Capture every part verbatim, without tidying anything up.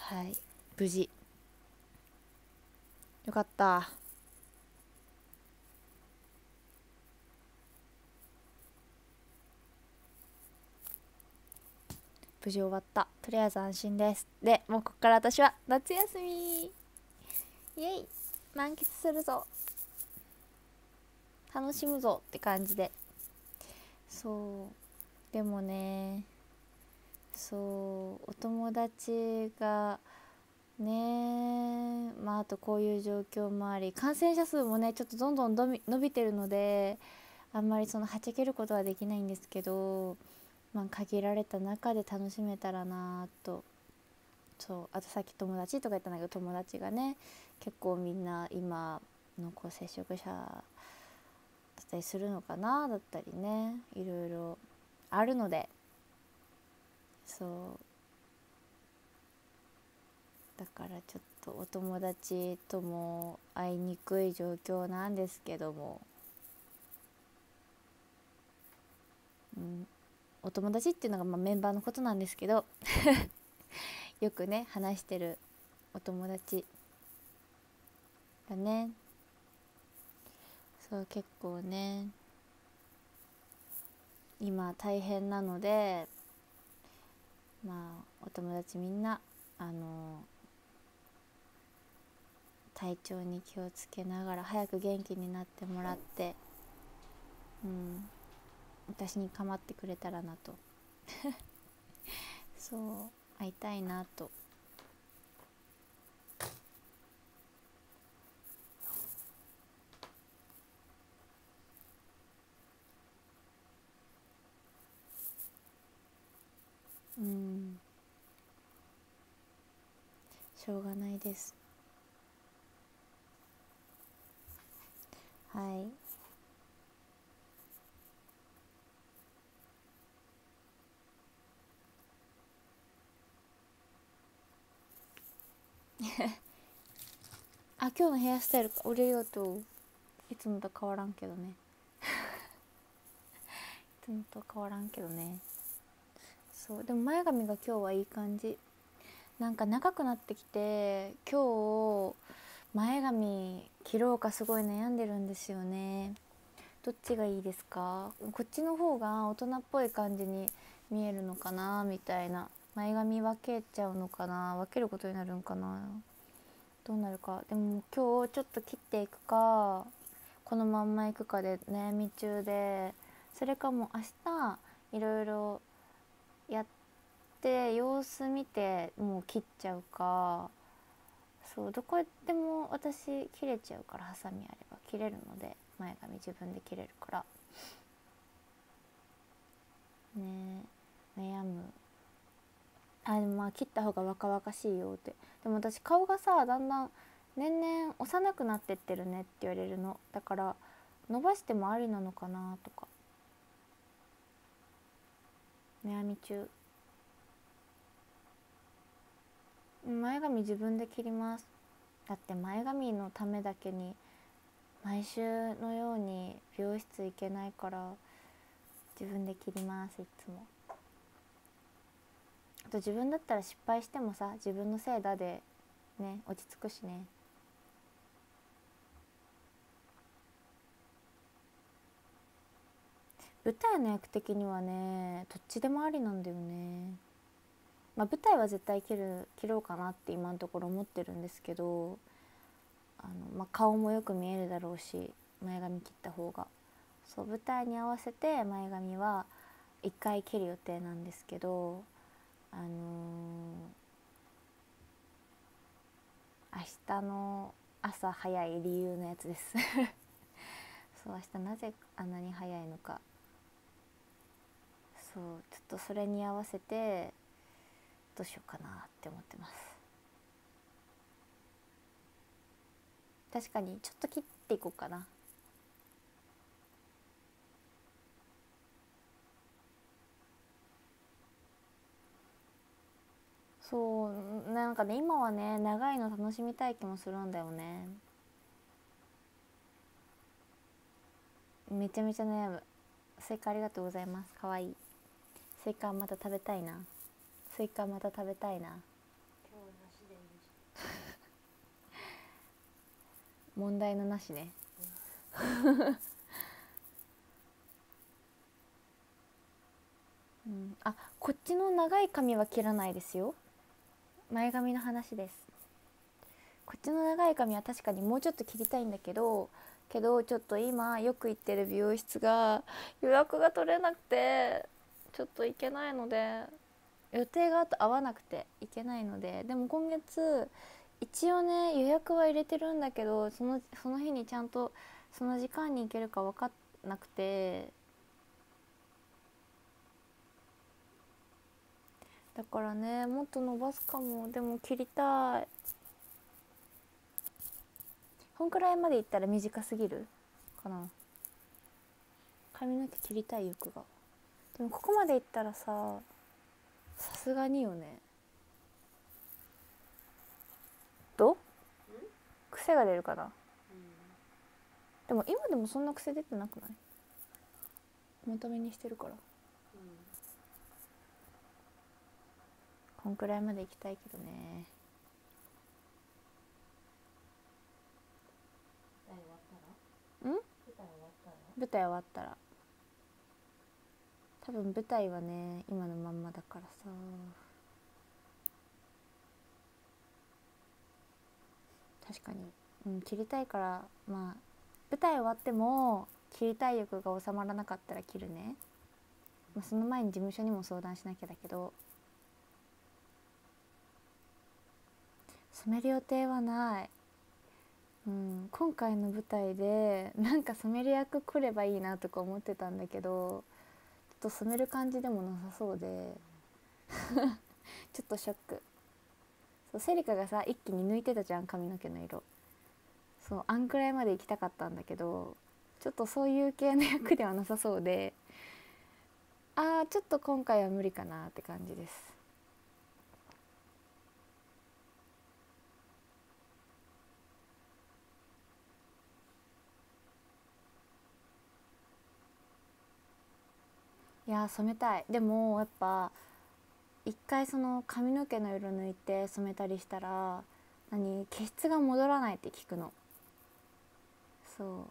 はい、無事よかった。無事終わった。とりあえず安心です。でもうこっから私は夏休み、イエイ、満喫するぞ、楽しむぞって感じで。そうでもね、そうお友達がね、まああとこういう状況もあり、感染者数もねちょっとどんどん伸び伸びてるので、あんまりそのはちけることはできないんですけど、まあ、限られた中で楽しめたらなと。そうあとさっき友達とか言ったんだけど、友達がね結構みんな今濃厚接触者だったりするのかな、だったりね、いろいろあるので、そうだからちょっとお友達とも会いにくい状況なんですけども、うん、お友達っていうのがまあメンバーのことなんですけどよくね話してるお友達だね。そう結構ね今大変なので、まあお友達みんなあの体調に気をつけながら早く元気になってもらって、うん、私に構ってくれたらなとそう会いたいなと。うん、しょうがないです。はいあ、今日のヘアスタイルか、俺よといつもと変わらんけどねいつもと変わらんけどね。そうでも前髪が今日はいい感じ。なんか長くなってきて、今日前髪切ろうかすごい悩んでるんですよね。どっちがいいですか？こっちの方が大人っぽい感じに見えるのかなみたいな。前髪分けちゃうのかな、分けることになるんかな、どうなるか。でも今日ちょっと切っていくかこのまんまいくかで悩み中で、それかもう明日いろいろやって様子見てもう切っちゃうか。そうどこでも私切れちゃうから、ハサミあれば切れるので、前髪自分で切れるからね。悩む。あでもまあ切った方が若々しいよって。でも私顔がさだんだん年々幼くなってってるねって言われるのだから、伸ばしてもありなのかなとか悩み中。前髪自分で切ります。だって前髪のためだけに毎週のように美容室行けないから、自分で切ります。いつも。あと自分だったら失敗してもさ、自分のせいだでね落ち着くしね。舞台の役的にはねどっちでもありなんだよね。まあ舞台は絶対切る切ろうかなって今のところ思ってるんですけど、あの、まあ、顔もよく見えるだろうし前髪切った方が。そう舞台に合わせて前髪はいっかい切る予定なんですけど、あのー明日の朝早い理由のやつですそう明日なぜあんなに早いのか、そうちょっとそれに合わせてどうしようかなって思ってます。確かにちょっと切っていこうかな。そうなんかね今はね長いの楽しみたい気もするんだよね。めちゃめちゃ悩む。スイカありがとうございます。かわいい。スイカまた食べたいな。スイカまた食べたいな。 問題のなしねうん、あ、こっちの長い髪は切らないですよ。前髪の話です。こっちの長い髪は確かにもうちょっと切りたいんだけどけどちょっと今よく行ってる美容室が予約が取れなくてちょっと行けないので、予定が合わなくて行けないので、でも今月一応ね予約は入れてるんだけど、そのその日にちゃんとその時間に行けるか分かんなくて、だからねもっと伸ばすかも。でも切りたい。こんくらいまでいったら短すぎるかな。髪の毛切りたい欲が。でもここまでいったらさ、さすがによね。どう癖が出るかな、うん、でも今でもそんな癖出てなくない？まとめにしてるから、うん、こんくらいまで行きたいけどね。ん？舞台終わったら多分舞台はね今のまんまだからさ、確かに、うん、切りたいから、まあ舞台終わっても切りたい欲が収まらなかったら切るね。まあ、その前に事務所にも相談しなきゃだけど、染める予定はない。うん、今回の舞台でなんか染める役来ればいいなとか思ってたんだけど、ちょっと染める感じでもなさそうでちょっとショック。そう、セリカがさ一気に抜いてたじゃん髪の毛の色。そう、あんくらいまで行きたかったんだけど、ちょっとそういう系の役ではなさそうで、あーちょっと今回は無理かなって感じです。いやー染めたい。でもやっぱ一回その髪の毛の色抜いて染めたりしたら何毛質が戻らないって聞くの。そう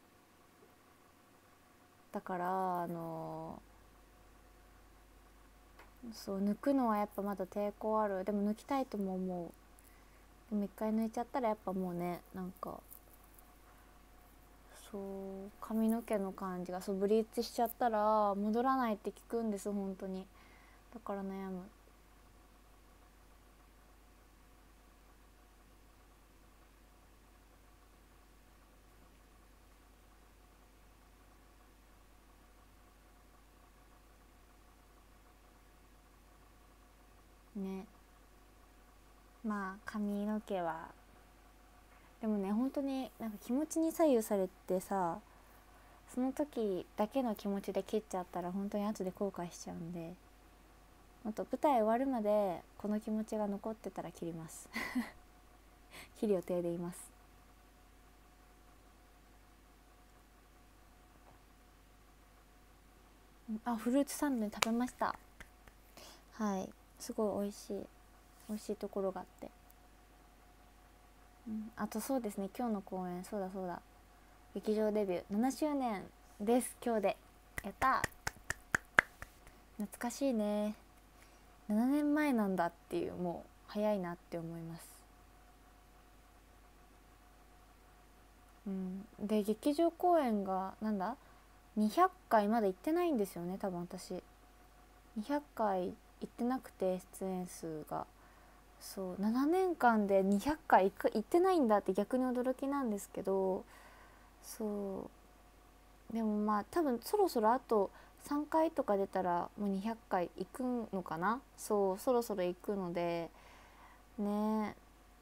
だからあのそう抜くのはやっぱまだ抵抗ある。でも抜きたいとも思う。でも一回抜いちゃったらやっぱもうね、なんかそう髪の毛の感じがそうブリーチしちゃったら戻らないって聞くんです本当に。だから悩むね。まあ髪の毛はでもね本当になんか気持ちに左右されてさ、その時だけの気持ちで切っちゃったら本当に後で後悔しちゃうんで、あと舞台終わるまでこの気持ちが残ってたら切ります切る予定でいます。あ、フルーツサンド食べました。はい、すごい美味しい美味しいところがあって、うん、あとそうですね、今日の公演、そうだそうだ、劇場デビューななしゅうねんです今日で。やった、懐かしいね。ななねんまえなんだっていう、もう早いなって思います。うん、で劇場公演がなんだにひゃっかいまだ行ってないんですよね多分私。にひゃっかい行ってなくて出演数が、そうななねんかんでにひゃっかい行ってないんだって逆に驚きなんですけど、そうでもまあ多分そろそろあとさんかいとか出たらもうにひゃっかい行くのかな。そうそろそろ行くのでね。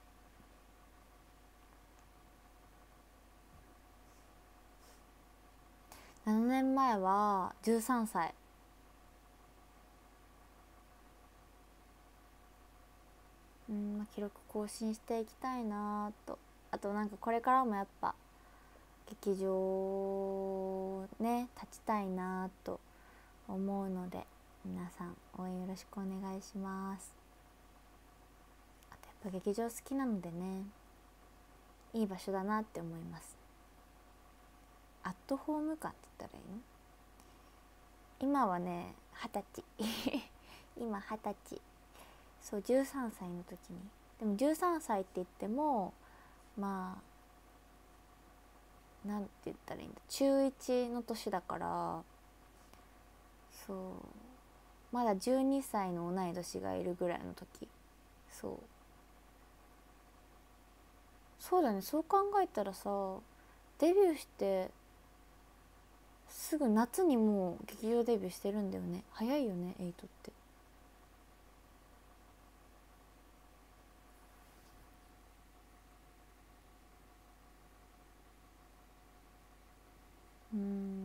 ななねんまえはじゅうさんさい。うん、まあ、記録更新していきたいなと。あとなんかこれからもやっぱ劇場ね立ちたいなと思うので、皆さん応援よろしくお願いします。あとやっぱ劇場好きなのでね、 いい場所だなって思います。アットホーム感って言ったらいいの？今はね二十歳今二十歳。そうじゅうさんさいの時に。でもじゅうさんさいって言ってもまあなんて言ったらいいんだ、中いちの年だから、そうまだじゅうにさいの同い年がいるぐらいの時。そうそうだね、そう考えたらさ、デビューしてすぐ夏にもう劇場デビューしてるんだよね。早いよね、エイトって。うん、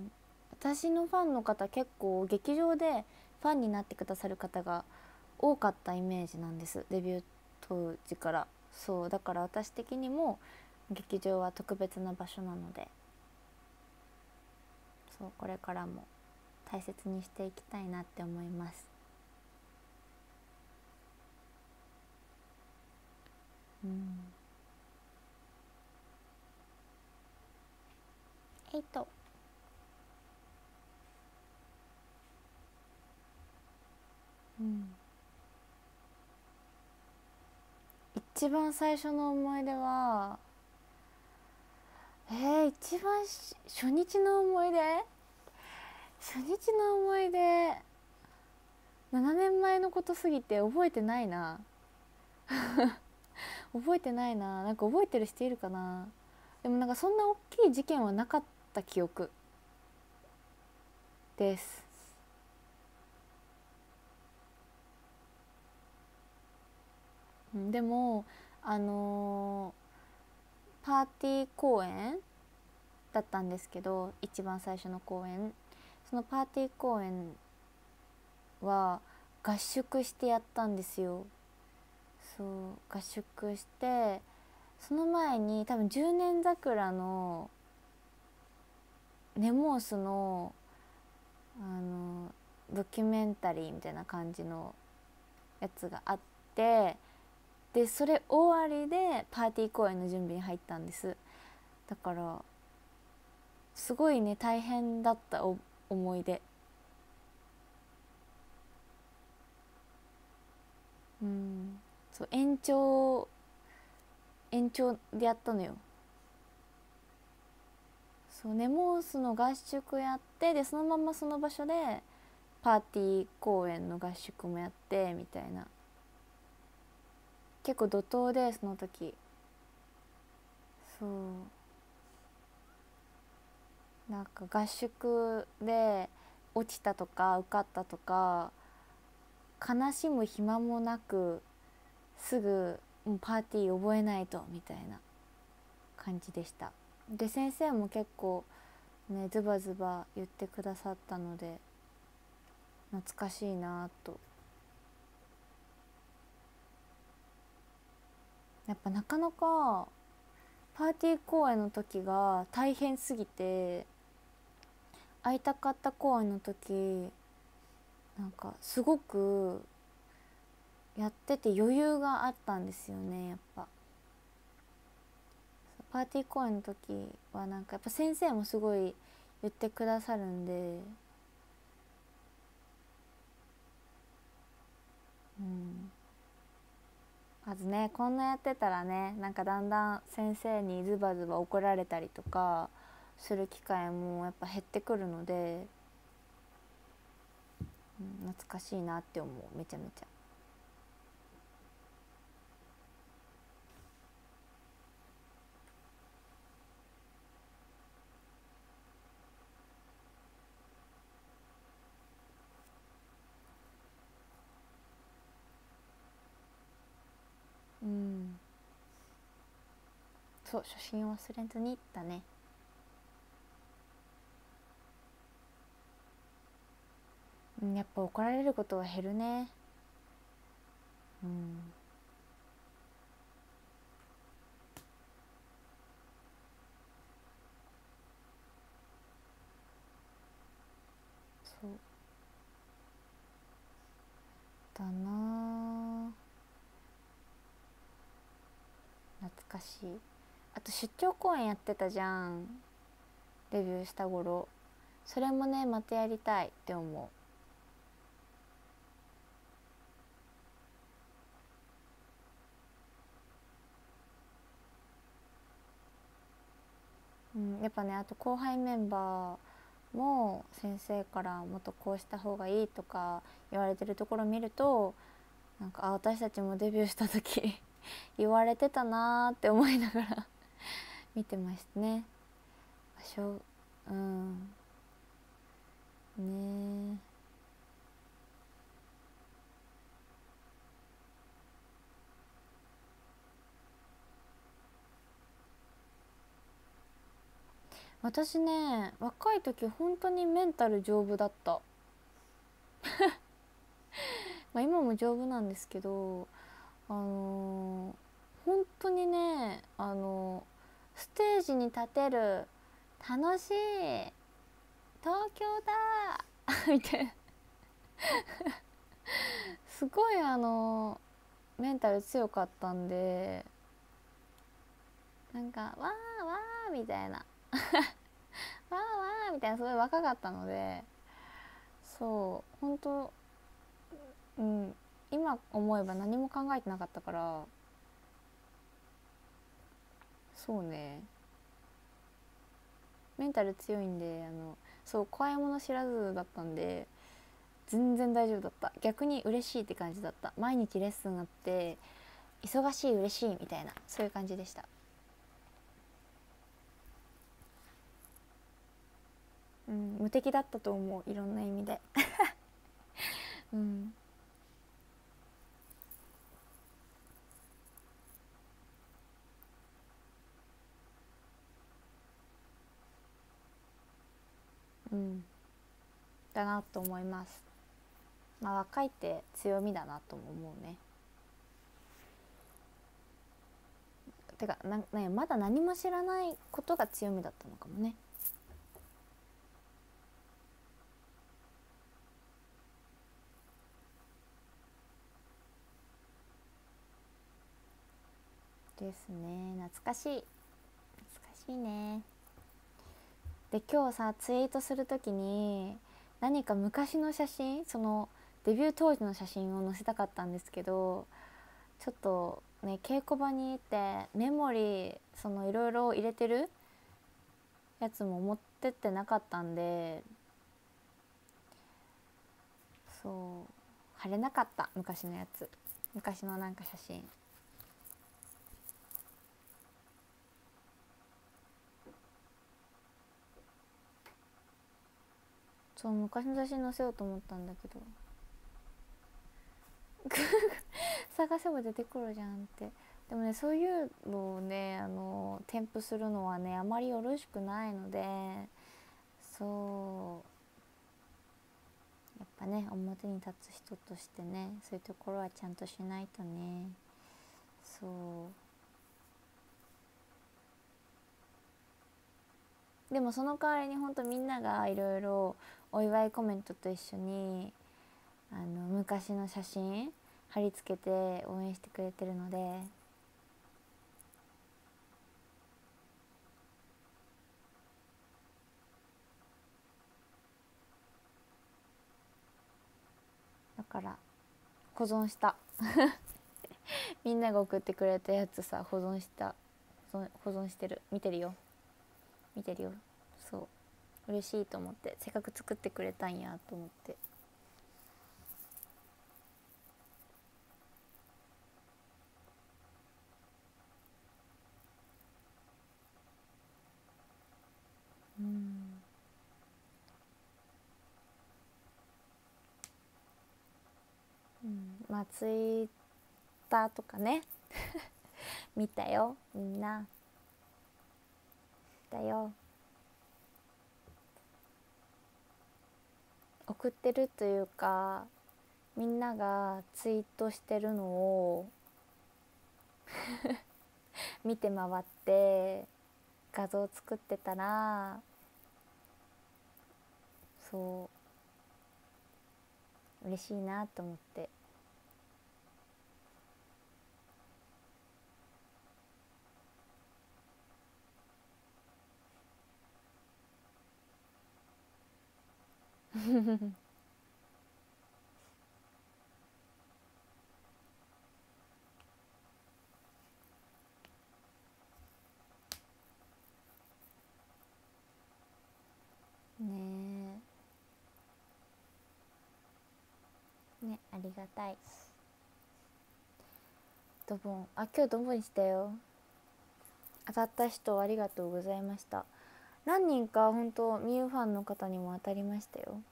私のファンの方結構劇場でファンになってくださる方が多かったイメージなんです、デビュー当時から。そうだから私的にも劇場は特別な場所なので、そうこれからも大切にしていきたいなって思います。うん、えいとうん、一番最初の思い出はえー、一番し初日の思い出初日の思い出ななねんまえのことすぎて覚えてないな。覚えてないな。なんか覚えてる人いるかな。でもなんかそんな大きい事件はなかった記憶です。うん、でもあのーパーティー公演だったんですけど、一番最初の公演、そのパーティー公演は合宿してやったんですよ。そう合宿して、その前に多分じゅうねん桜のネモースのあのドキュメンタリーみたいな感じのやつがあって、でそれ終わりでパーティー公演の準備に入ったんです。だからすごいね大変だったお思い出。うん、そう延長延長でやったのよ。そうネモースの合宿やって、でそのままその場所でパーティー公演の合宿もやってみたいな、結構怒涛でその時。そうなんか合宿で落ちたとか受かったとか悲しむ暇もなく、すぐもうパーティー覚えないとみたいな感じでした。で先生も結構ねズバズバ言ってくださったので懐かしいなと。やっぱなかなかパーティー公演の時が大変すぎて、会いたかった公演の時なんかすごくやってて余裕があったんですよね。やっぱパーティー公演の時はなんかやっぱ先生もすごい言ってくださるんで、うん、まずねこんなやってたらね、なんかだんだん先生にズバズバ怒られたりとかする機会もやっぱ減ってくるので、うん、懐かしいなって思う、めちゃめちゃ。うん、そう初心を忘れずにだね。うん、やっぱ怒られることは減るね。うん、そうだな。懐かしい。 あと出張公演やってたじゃん、デビューした頃。それもねまたやりたいって思う、うん、やっぱね、あと後輩メンバーも先生からもっとこうした方がいいとか言われてるところ見ると、なんかあ私たちもデビューした時言われてたなーって思いながら見てましたね。しょううんねえ。私ね若い時本当にメンタル丈夫だった。まあ今も丈夫なんですけど、あのー本当にね、あのーステージに立てる、楽しい、東京だみたいな、すごいあのーメンタル強かったんで、なんかわーわーみたいなわーわーみたいな、すごい若かったので、そう本当、うん、今思えば何も考えてなかったから、そうね、メンタル強いんで、あのそう怖いもの知らずだったんで全然大丈夫だった。逆に嬉しいって感じだった。毎日レッスンあって忙しい嬉しいみたいな、そういう感じでした。うん、無敵だったと思う、いろんな意味でうん、うん、だなと思います。まあ若いって強みだなとも思うね。てかな、ね、まだ何も知らないことが強みだったのかもね。ですね、懐かしい、懐かしいね。で今日さツイートするときに何か昔の写真、そのデビュー当時の写真を載せたかったんですけど、ちょっとね稽古場にいてメモリー、そのいろいろ入れてるやつも持ってってなかったんで、そう貼れなかった、昔のやつ、昔のなんか写真。そう昔の写真載せようと思ったんだけど探せば出てくるじゃんって。でもねそういうのをね、あの添付するのはねあまりよろしくないので、そうやっぱね表に立つ人としてね、そういうところはちゃんとしないとね。そうでもその代わりに本当みんながいろいろお祝いコメントと一緒にあの昔の写真貼り付けて応援してくれてるので、だから保存したみんなが送ってくれたやつさ、保存した保存保存してる、見てるよ、見てるよ。そう嬉しいと思って、せっかく作ってくれたんやと思って。うん、うん、まあツイッターとかね見たよ、みんなだよ、送ってるというか、みんながツイートしてるのを見て回って画像作ってたら、そう嬉しいなと思って。 ねえね、ありがたい。ドボン、あ、今日ドボンしたよ。当たった人ありがとうございました。何人か本当ミユファンの方にも当たりましたよ。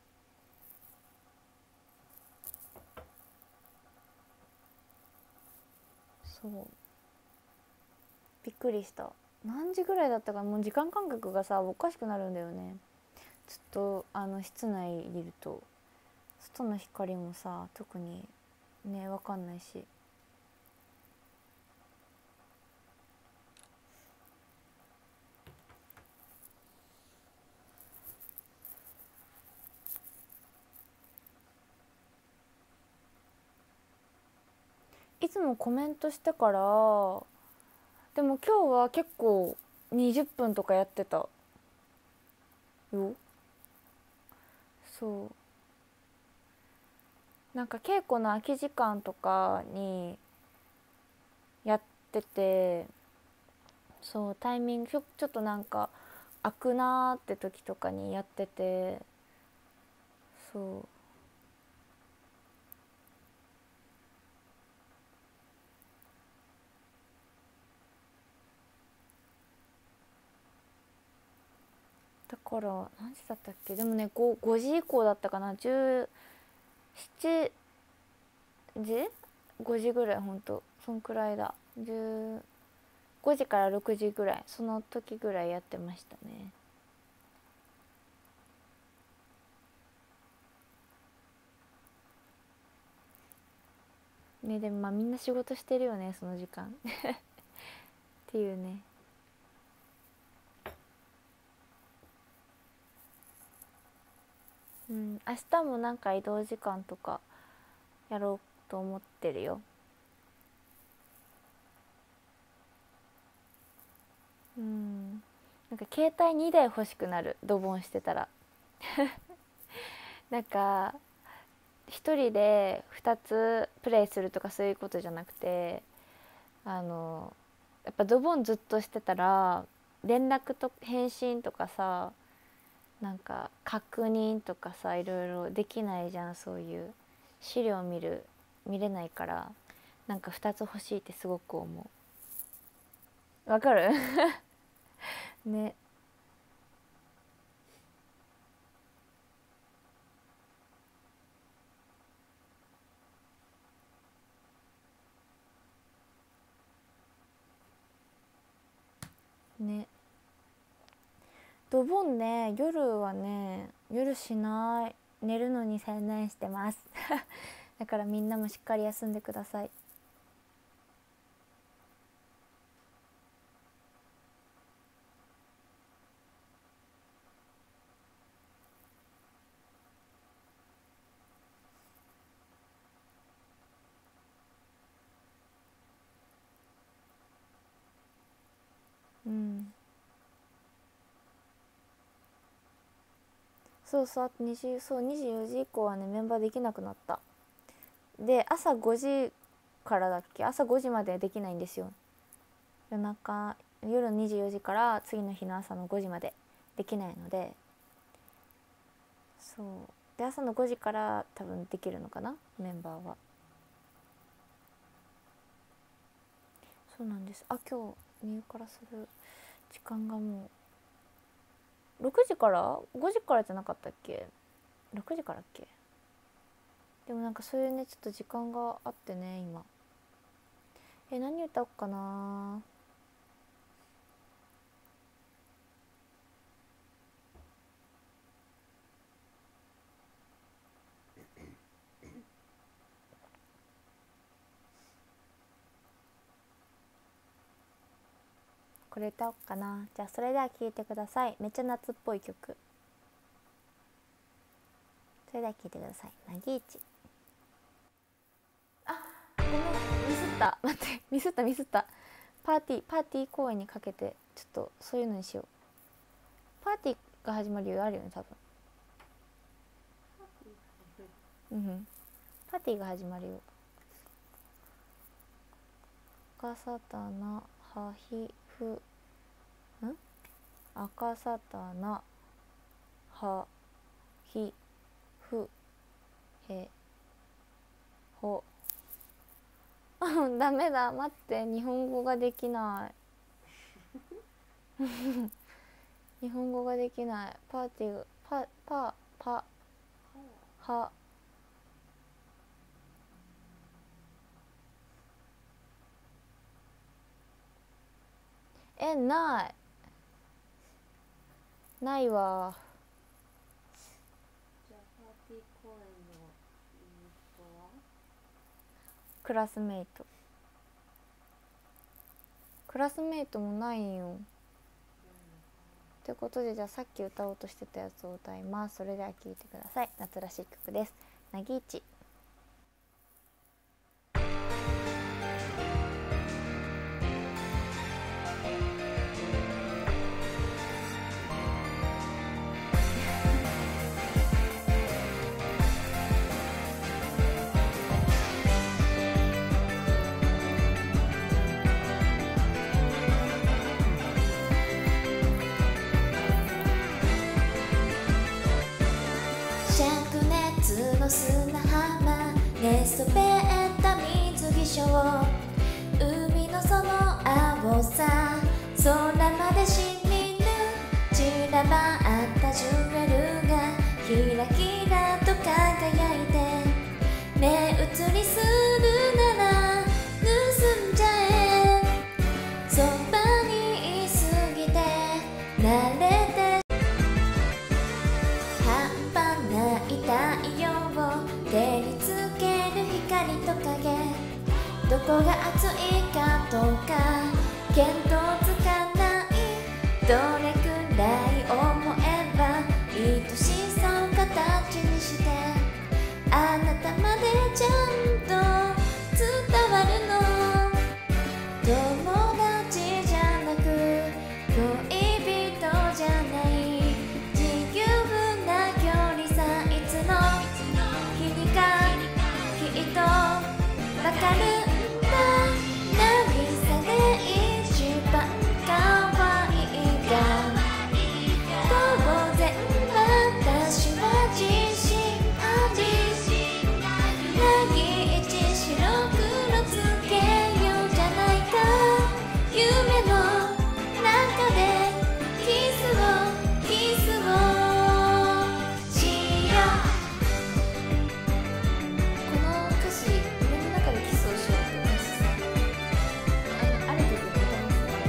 そう、びっくりした。何時ぐらいだったか、もう時間感覚がさおかしくなるんだよね。ちょっとあの室内にいると外の光もさ特にね分かんないし。いつもコメントしてから、でも今日は結構にじゅっぷんとかやってたよ。そう、なんか稽古の空き時間とかにやってて、そうタイミングちょ、ちょっとなんか空くなーって時とかにやってて、そうだから何時だったっけ、でもね 5, 5時以降だったかな、じゅうしちじごじぐらい、ほんとそんくらいだ、じゅうごじからろくじぐらい、その時ぐらいやってましたね。ね、でもまあみんな仕事してるよねその時間っていうね。うん、明日もなんか移動時間とかやろうと思ってるよ。うん、なんか携帯にだい欲しくなる、ドボンしてたらなんか一人でふたつプレイするとかそういうことじゃなくて、あのやっぱドボンずっとしてたら連絡と返信とかさ、なんか確認とかさいろいろできないじゃん。そういう資料見る見れないから、なんかふたつ欲しいってすごく思う。わかるね。ね、ドボンね、夜はね、夜しない、寝るのに専念してますだからみんなもしっかり休んでください。うん、そうそう、あとにじゅう、そうにじゅうよじ以降はねメンバーできなくなった。で朝ごじからだっけ、朝ごじまでできないんですよ。夜中、夜にじゅうよじから次の日の朝のごじまでできないので、そうで朝のごじから多分できるのかな、メンバーは。そうなんです。あ、今日ミユからする時間がもうろくじから、ごじからじゃなかったっけ、ろくじからっけ。でもなんかそういうねちょっと時間があってね今。え、何歌おうかな。これ歌おうかな。じゃあそれでは聴いてください。めっちゃ夏っぽい曲。それでは聴いてください。なぎいち。あ、ごめん、ミスった。待って、ミスったミスった。パーティーパーティー公演にかけてちょっとそういうのにしよう。パーティーが始まる理由あるよね多分。 うん、パーティーが始まるよ。赤さたなはひふん赤さたなはひふへほダメだ、待って、日本語ができない日本語ができない。パーティーパパパはえ、ないないわ。 じゃあパーティー公演のユニットはクラスメイト。クラスメイトもないんよ。ということで、じゃあさっき歌おうとしてたやつを歌います。それでは聴いてください。夏らしい曲です。なぎいち。 灼熱の砂浜寝そべった水着ショー、海のその青さ空までしみる、散らばったジュエルがキラキラと輝いて、目移りするなら盗んじゃえ、そばにいすぎて慣れて半端ない太陽を照りつける光と影、どこが熱いかとか見当つかない、どれくらい思えば愛しさを形にして、あなたまでちゃんと伝わるの、友達じゃなく恋人じゃない、自由な距離さ、いつの日にかきっとわかるんだ、渚で一番可愛いが当然私は自信あり、なぎいち白黒つけようじゃないか、夢の中でキスをキスをしよう。この歌詞、夢の中でキスをしようって私さ、あのある曲歌いますね。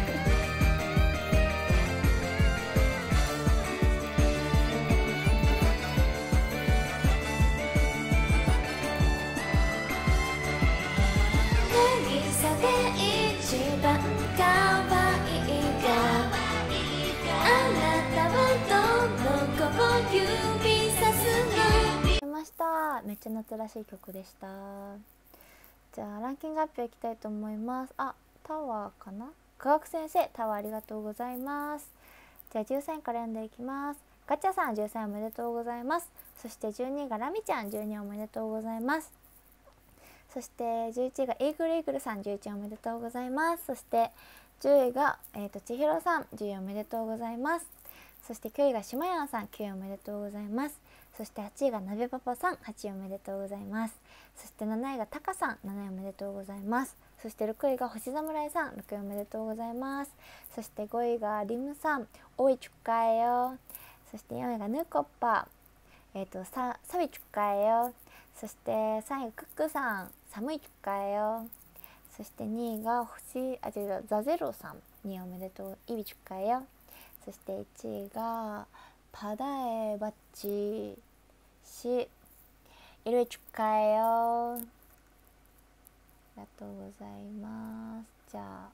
渚で一番可愛いがあなたはどの子を指さすの。 ました。めっちゃ夏らしい曲でした。じゃあランキング発表いきたいと思います。あ、タワーかな。科学先生、タワーありがとうございます。じゃあじゅうさんいから読んでいきます。ガチャさんじゅうさんいおめでとうございます。そしてじゅうにいがラミちゃんじゅうにいおめでとうございます。そしてじゅういちいがイーグルイーグルさんじゅういちいおめでとうございます。そしてじゅういが、えー、と千尋さんじゅういおめでとうございます。そしてきゅういがしまやんさんきゅういおめでとうございます。そしてはちいがなべパパさんはちいおめでとうございます。そしてなないがたかさんなないおめでとうございます。そしてろくいが星侍さんろくいおめでとうございます。そしてごいがリムさんおいちゅっかえよ。そしてよんいがヌーコッパえっ、ー、とさサビちゅっかえよ。そしてさんいがクックさん寒いちゅっかえよ。そしてにいが星あ違うザゼロさんにいおめでとういびちゅっかえよ。そしていちいがパダエバッチしいるちゅっかえよ。ありがとうございます。じゃあ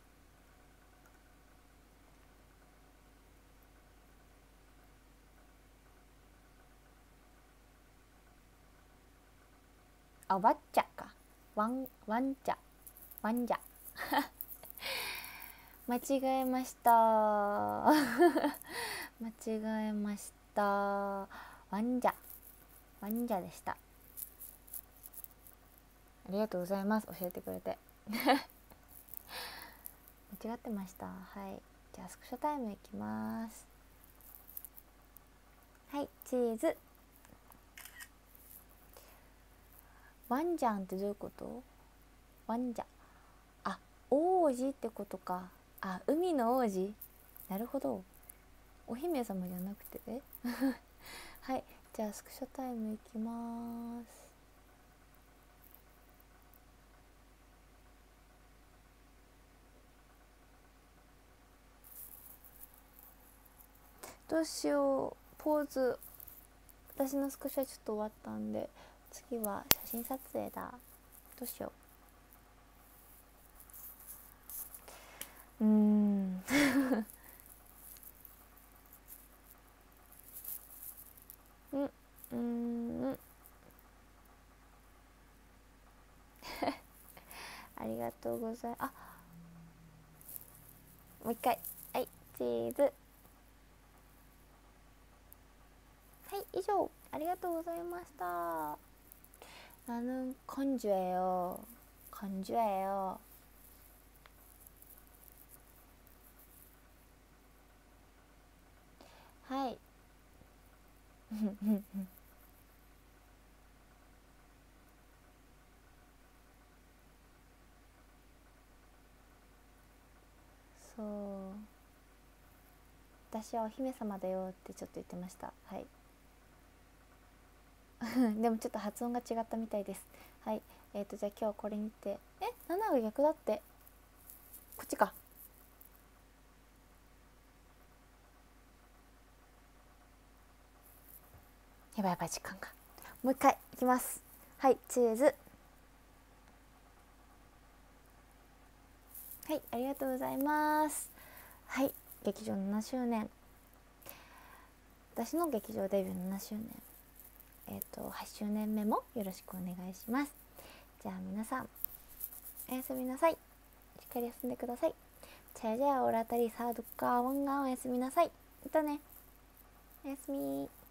あワッチャかワンワンチャワンジャ間違えました間違えましたワンジャワンジャでした。 ありがとうございます、教えてくれて間違ってました。はい、じゃあスクショタイムいきます。はい、チーズ。ワンジャンってどういうこと？ワンジャン、あ、王子ってことか。あ、海の王子、なるほど。お姫様じゃなくてはい、じゃあスクショタイムいきます。どうしよう、ポーズ、私のスクショちょっと終わったんで、次は写真撮影だ。どうしよう。うーんうんうんありがとうございます。あ、もう一回。はい、チーズ。はい、以上、ありがとうございました。나는 건조해요. 건조해요. 하이.そう、私はお姫様だよってちょっと言ってました。はいでもちょっと発音が違ったみたいです。はい、えーとじゃあ今日これにて、え、ななが逆だって、こっちか。やばいやばい、時間が。もう一回いきます。はい、チーズ。はい、ありがとうございます。はい、劇場ななしゅうねん、私の劇場デビューななしゅうねん、えっとはちしゅうねんめもよろしくお願いします。じゃあ皆さんおやすみなさい。しっかり休んでください。じゃあじゃあオラタリサードカーワンガンおやすみなさい。またね、おやすみ。